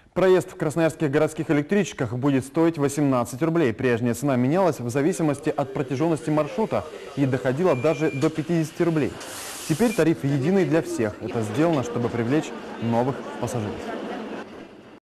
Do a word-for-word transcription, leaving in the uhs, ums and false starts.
Проезд в красноярских городских электричках будет стоить восемнадцать рублей. Прежняя цена менялась в зависимости от протяженности маршрута и доходила даже до пятидесяти рублей. Теперь тариф единый для всех. Это сделано, чтобы привлечь новых пассажиров.